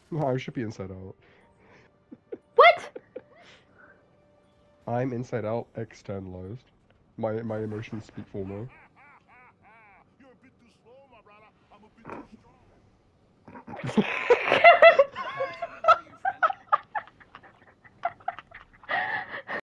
No, I should be inside out. What? I'm inside out, externalized. My emotions speak for me. You're a bit too slow, my brother. I'm a bit too strong.